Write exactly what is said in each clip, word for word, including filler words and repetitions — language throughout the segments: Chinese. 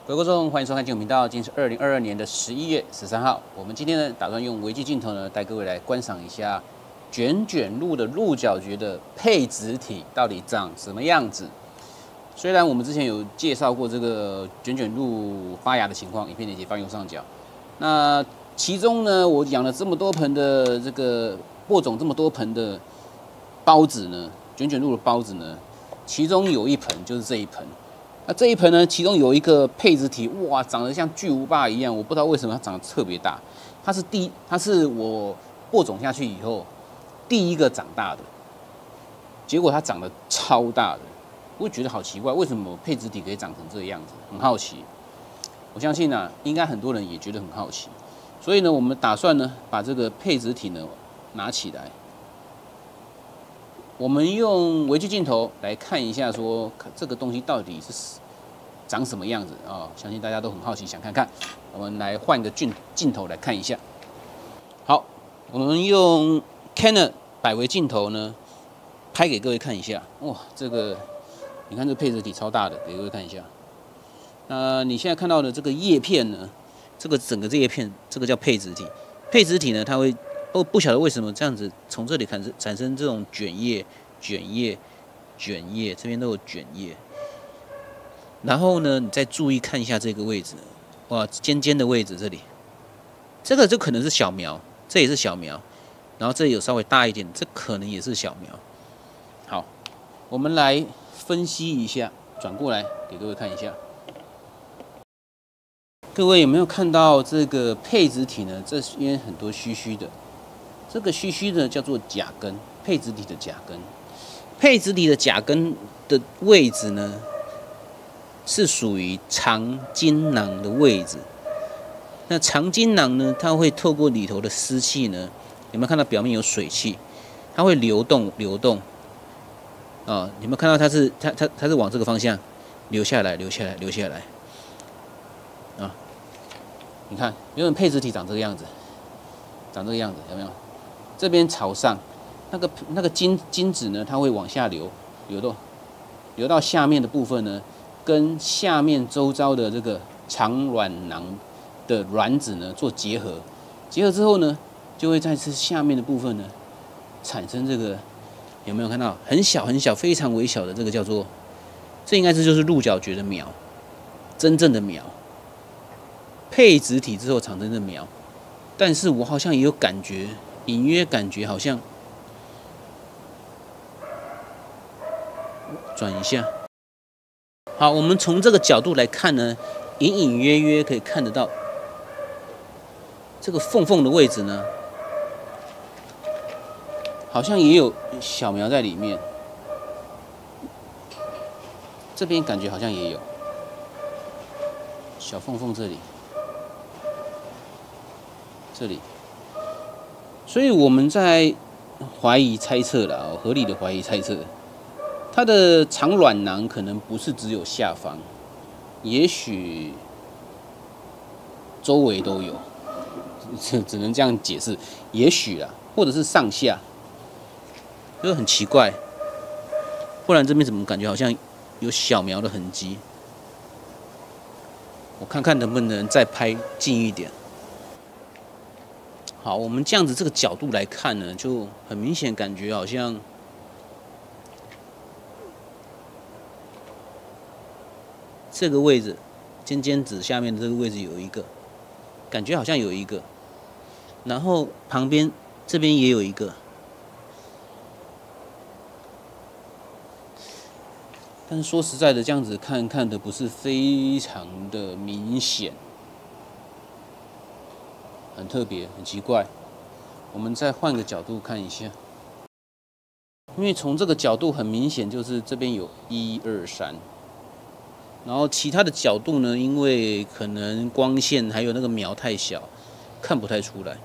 各位观众，欢迎收看金融频道。今天是二零二二年的十一月十三号。我们今天呢，打算用微距镜头呢，带各位来观赏一下卷卷路的鹿角蕨的配子体到底长什么样子。虽然我们之前有介绍过这个卷卷路发芽的情况，影片链接放右上角。那其中呢，我养了这么多盆的这个播种，这么多盆的孢子呢，卷卷路的孢子呢，其中有一盆就是这一盆。 那这一盆呢，其中有一个配子体，哇，长得像巨无霸一样，我不知道为什么它长得特别大。它是第，它是我播种下去以后第一个长大的，结果它长得超大的，我觉得好奇怪，为什么配子体可以长成这个样子？很好奇。我相信啊，应该很多人也觉得很好奇。所以呢，我们打算呢，把这个配子体呢拿起来，我们用微距镜头来看一下说，说这个东西到底是长什么样子啊、哦？相信大家都很好奇，想看看。我们来换个镜镜头来看一下。好，我们用 Canon 百微镜头呢，拍给各位看一下。哇，这个你看这个配子体超大的，给各位看一下。那你现在看到的这个叶片呢，这个整个这叶片，这个叫配子体。配子体呢，它会。 不不晓得为什么这样子从这里产生产生这种卷叶、卷叶、卷叶，这边都有卷叶。然后呢，你再注意看一下这个位置，哇，尖尖的位置这里，这个就可能是小苗，这也是小苗，然后这里有稍微大一点，这可能也是小苗。好，我们来分析一下，转过来给各位看一下。 各位有没有看到这个配子体呢？这边很多须须的，这个须须的叫做甲根，配子体的甲根。配子体的甲根的位置呢，是属于长茎囊的位置。那长茎囊呢，它会透过里头的湿气呢，有没有看到表面有水汽？它会流动流动。啊、哦，有没有看到它是它它它是往这个方向流下来，流下来，流下来。啊。 你看，原本配子体长这个样子，长这个样子，有没有？这边朝上，那个那个精精子呢，它会往下流，流动，流到下面的部分呢，跟下面周遭的这个肠卵囊的卵子呢做结合，结合之后呢，就会在这下面的部分呢，产生这个，有没有看到？很小很小，非常微小的这个叫做，这应该是就是鹿角蕨的苗，真正的苗。 配子体之后产生的苗，但是我好像也有感觉，隐约感觉好像转一下。好，我们从这个角度来看呢，隐隐约约可以看得到这个缝缝的位置呢，好像也有小苗在里面。这边感觉好像也有小缝缝这里。 这里，所以我们在怀疑猜测了，合理的怀疑猜测，它的肠卵囊可能不是只有下方，也许周围都有，只只能这样解释，也许啦，或者是上下，就很奇怪，不然这边怎么感觉好像有小苗的痕迹？我看看能不能再拍近一点。 好，我们这样子这个角度来看呢，就很明显感觉好像这个位置尖尖子下面的这个位置有一个，感觉好像有一个，然后旁边这边也有一个，但是说实在的，这样子看看的不是非常的明显。 很特别，很奇怪。我们再换个角度看一下，因为从这个角度很明显就是这边有一二三，然后其他的角度呢，因为可能光线还有那个苗太小，看不太出来。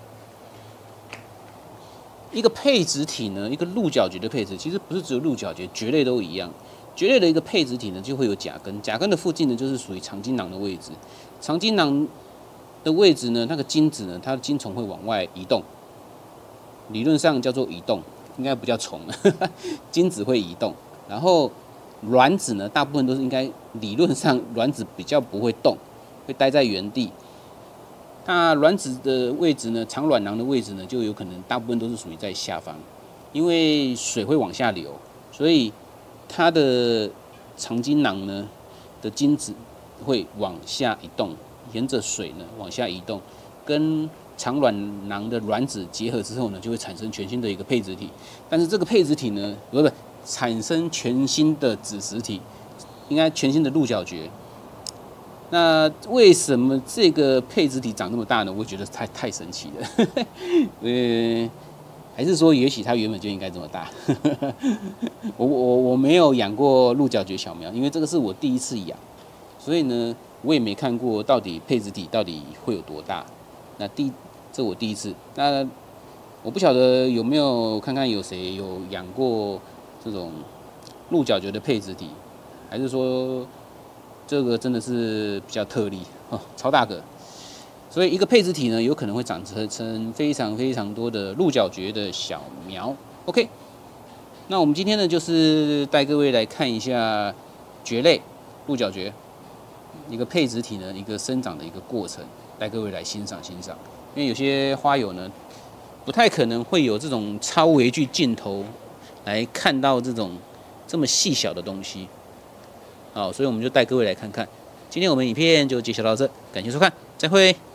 一个配子体呢，一个鹿角蕨的配子，其实不是只有鹿角蕨，蕨类都一样。蕨类的一个配子体呢，就会有甲根，甲根的附近呢，就是属于长茎囊的位置，长茎囊 的位置呢，那个精子呢，它的精虫会往外移动，理论上叫做移动，应该不叫虫，精子会移动。然后卵子呢，大部分都是应该理论上卵子比较不会动， 会待在原地。那卵子的位置呢，长卵囊的位置呢，就有可能大部分都是属于在下方，因为水会往下流，所以它的长精囊呢的精子会往下移动，沿着水呢往下移动，跟长卵囊的卵子结合之后呢，就会产生全新的一个配子体。但是这个配子体呢，不不，产生全新的子实体，应该全新的鹿角蕨。那为什么这个配子体长那么大呢？我觉得太太神奇了。呃，还是说，也许它原本就应该这么大。我我我没有养过鹿角蕨小苗，因为这个是我第一次养，所以呢，我也没看过到底配子体到底会有多大。那第这我第一次，那我不晓得有没有看看有谁有养过这种鹿角蕨的配子体，还是说？这个真的是比较特例哦，超大个，所以一个配子体呢，有可能会长成非常非常多的鹿角蕨的小苗。OK， 那我们今天呢，就是带各位来看一下蕨类鹿角蕨一个配子体呢一个生长的一个过程，带各位来欣赏欣赏。因为有些花友呢，不太可能会有这种超微距镜头来看到这种这么细小的东西。好，所以我们就带各位来看看。今天我们影片就介绍到这，感谢收看，再会。